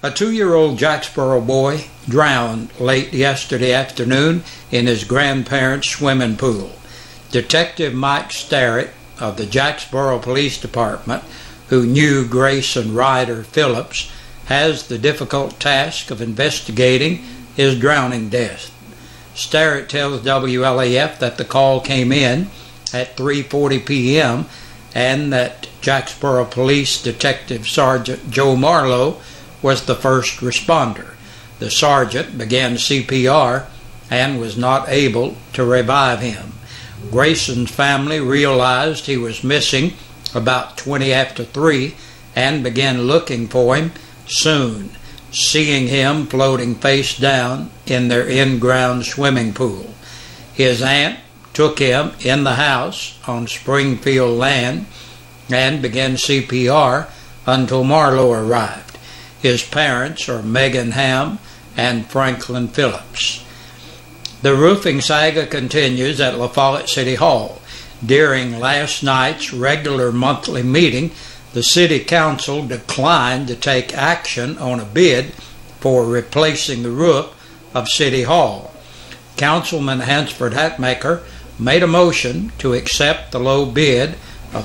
A 2-year-old Jacksboro boy drowned late yesterday afternoon in his grandparents' swimming pool. Detective Mike Starrett of the Jacksboro Police Department, who knew Grayson Ryder Phillips, has the difficult task of investigating his drowning death. Starrett tells WLAF that the call came in at 3:40 p.m. and that Jacksboro Police Detective Sergeant Joe Marlowe was the first responder. The sergeant began CPR and was not able to revive him. Grayson's family realized he was missing about 20 after 3 and began looking for him soon, seeing him floating face down in their in-ground swimming pool. His aunt took him in the house on Springfield land and began CPR until Marlowe arrived. His parents are Megan Ham and Franklin Phillips. The roofing saga continues at La Follette City Hall. During last night's regular monthly meeting, the City Council declined to take action on a bid for replacing the roof of City Hall. Councilman Hansford Hatmaker made a motion to accept the low bid of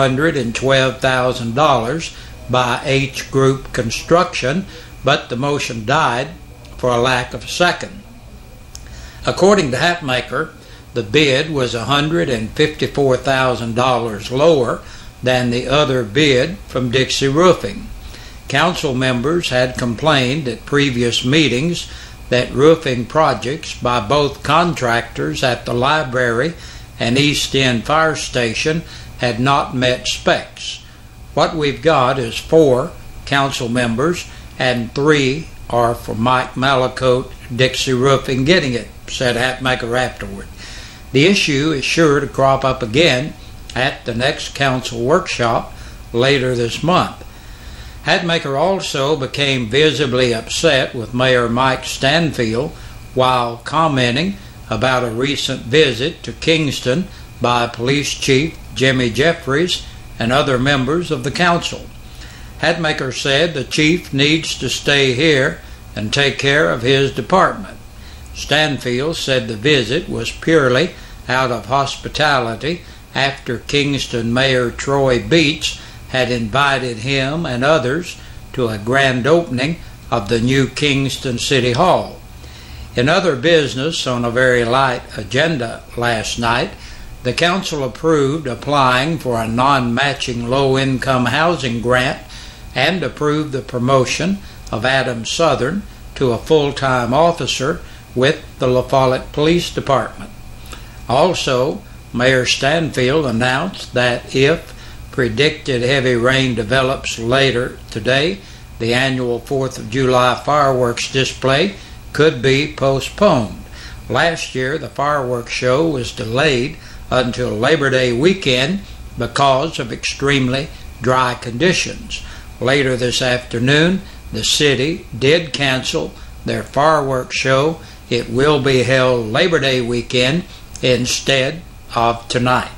$312,000 by H Group Construction, but the motion died for a lack of a second. According to Hatmaker, the bid was $154,000 lower than the other bid from Dixie Roofing. Council members had complained at previous meetings that roofing projects by both contractors at the library and East End Fire Station had not met specs. What we've got is 4 council members and 3 are for Mike Malacote, Dixie Roofing getting it, said Hatmaker afterward. The issue is sure to crop up again at the next council workshop later this month. Hatmaker also became visibly upset with Mayor Mike Stanfield while commenting about a recent visit to Kingston by Police Chief Jimmy Jeffries and other members of the council. Hatmaker said the chief needs to stay here and take care of his department. Stanfield said the visit was purely out of hospitality after Kingston Mayor Troy Beats had invited him and others to a grand opening of the new Kingston City Hall. In other business on a very light agenda last night, the council approved applying for a non-matching low-income housing grant and approved the promotion of Adam Southern to a full-time officer with the La Follette Police Department. Also, Mayor Stanfield announced that if predicted heavy rain develops later today, the annual 4th of July fireworks display could be postponed. Last year, the fireworks show was delayed until Labor Day weekend because of extremely dry conditions. Later this afternoon, the city did cancel their fireworks show. It will be held Labor Day weekend instead of tonight.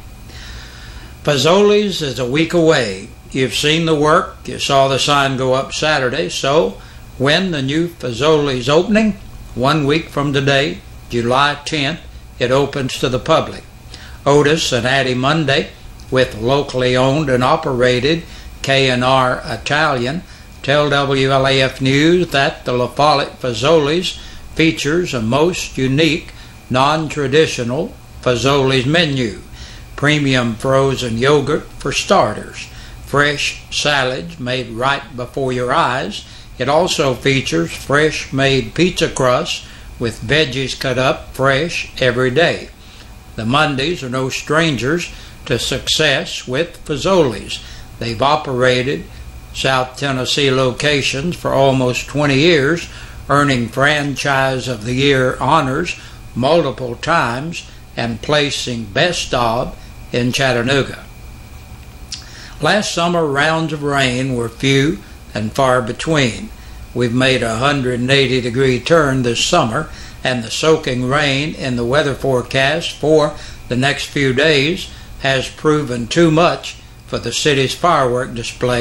Fazoli's is a week away. You've seen the work. You saw the sign go up Saturday. So when the new Fazoli's opening? 1 week from today, July 10th, it opens to the public. Otis and Addie Monday, with locally owned and operated K&R Italian, tell WLAF News that the La Follette Fazoli's features a most unique, non-traditional Fazoli's menu. Premium frozen yogurt for starters, fresh salads made right before your eyes. It also features fresh made pizza crust with veggies cut up fresh every day. The Mondays are no strangers to success with Fazoli's. They've operated South Tennessee locations for almost 20 years, earning Franchise of the Year honors multiple times and placing Best of in Chattanooga. Last summer, rounds of rain were few and far between. We've made a 180-degree turn this summer, and the soaking rain in the weather forecast for the next few days has proven too much for the city's firework display,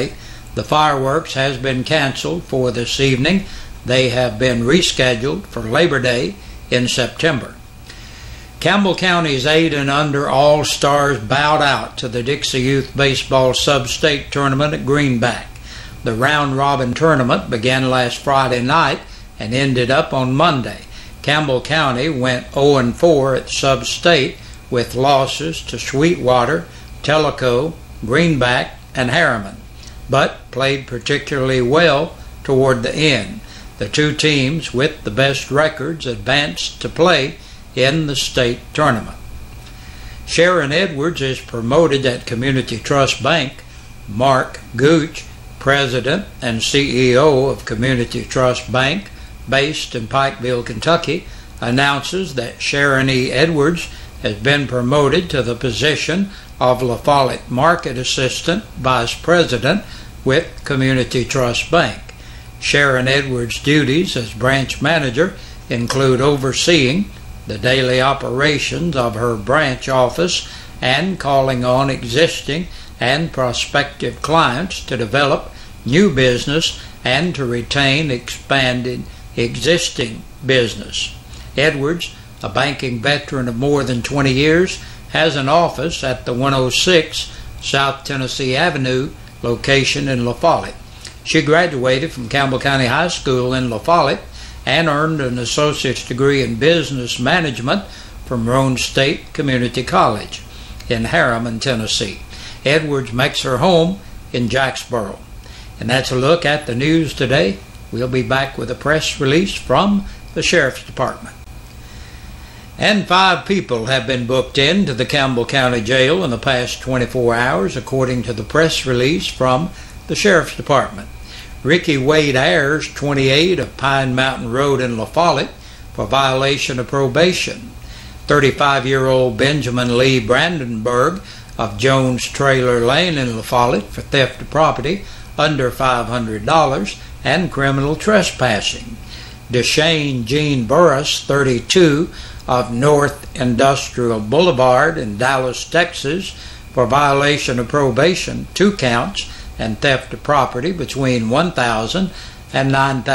The fireworks has been canceled for this evening. They have been rescheduled for Labor Day in September. Campbell County's 8 and under All-Stars bowed out to the Dixie Youth Baseball Sub-State Tournament at Greenback. The round-robin tournament began last Friday night and ended up on Monday. Campbell County went 0-4 at Sub-State with losses to Sweetwater, Tellico, Greenback, and Harriman, but played particularly well toward the end. The two teams with the best records advanced to play in the state tournament. Sharon Edwards is promoted at Community Trust Bank. Mark Gooch, President and CEO of Community Trust Bank, based in Pikeville, Kentucky, announces that Sharon E. Edwards has been promoted to the position of La Follette Market Assistant Vice President with Community Trust Bank. Sharon Edwards' duties as branch manager include overseeing the daily operations of her branch office and calling on existing and prospective clients to develop new business and to retain expanded existing business. Edwards, a banking veteran of more than 20 years, has an office at the 106 South Tennessee Avenue location in La Follette. She graduated from Campbell County High School in La Follette and earned an associate's degree in business management from Roane State Community College in Harriman, Tennessee. Edwards makes her home in Jacksboro. And that's a look at the news today. We'll be back with a press release from the Sheriff's Department. And 5 people have been booked into the Campbell County Jail in the past 24 hours, according to the press release from the Sheriff's Department. Ricky Wade Ayers, 28, of Pine Mountain Road in La Follette, for violation of probation. 35-year-old Benjamin Lee Brandenburg of Jones Trailer Lane in La Follette for theft of property under $500 and criminal trespassing. Deshane Jean Burris, 32, of North Industrial Boulevard in Dallas, Texas, for violation of probation, 2 counts, and theft of property between $1,000 and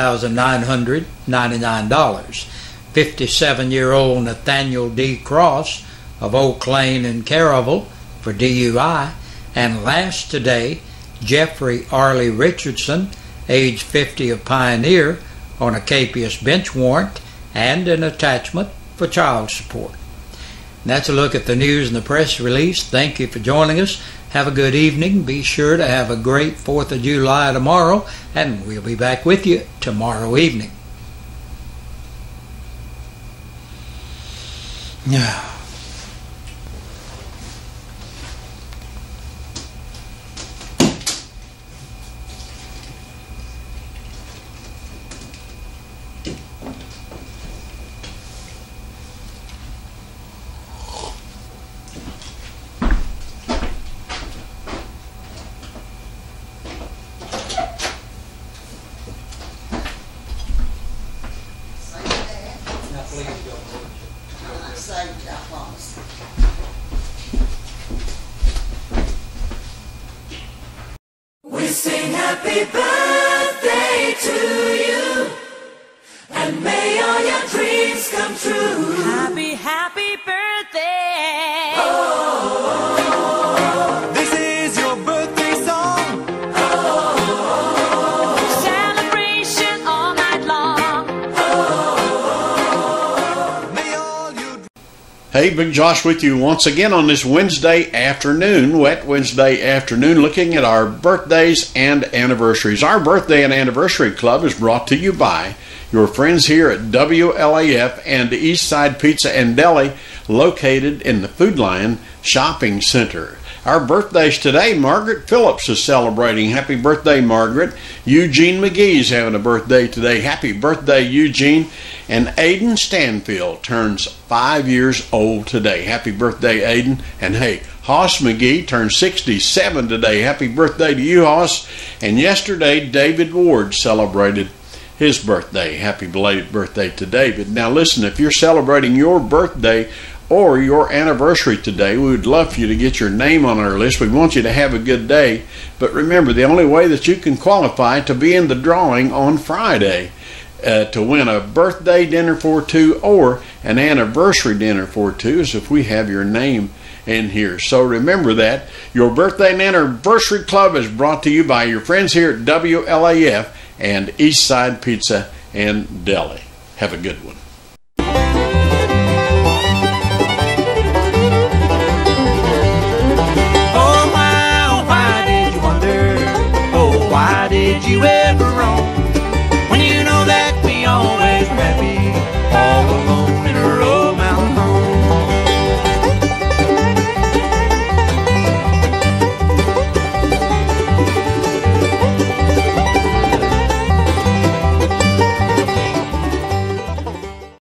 $9,999. 57-year-old Nathaniel D. Cross of Oak Lane in Caryville for DUI. And last today, Jeffrey Arley Richardson, age 50, of Pioneer, on a capious bench warrant and an attachment for child support. And that's a look at the news and the press release. Thank you for joining us. Have a good evening. Be sure to have a great 4th of July tomorrow, and we'll be back with you tomorrow evening. Yeah. We sing happy birthday to you, and may all your dreams come true. Happy, happy birthday. Oh, this is your birthday song. Oh, celebration all night long. Oh, may all you... Hey, Big Josh with you once again on this Wednesday afternoon, wet Wednesday afternoon, looking at our birthdays and anniversaries. Our Birthday and Anniversary Club is brought to you by your friends here at WLAF and Eastside Pizza and Deli, located in the Food Lion Shopping Center. Our birthdays today, Margaret Phillips is celebrating. Happy birthday, Margaret. Eugene McGee's having a birthday today. Happy birthday, Eugene. And Aiden Stanfield turns 5 years old today. Happy birthday, Aiden. And hey, Hoss McGee turns 67 today. Happy birthday to you, Hoss. And yesterday, David Ward celebrated his birthday. Happy belated birthday to David. Now listen, if you're celebrating your birthday or your anniversary today, we would love for you to get your name on our list. We want you to have a good day. But remember, the only way that you can qualify to be in the drawing on Friday to win a birthday dinner for two or an anniversary dinner for two is if we have your name in here. So remember that. Your Birthday and Anniversary Club is brought to you by your friends here at WLAF and Eastside Pizza and Deli. Have a good one.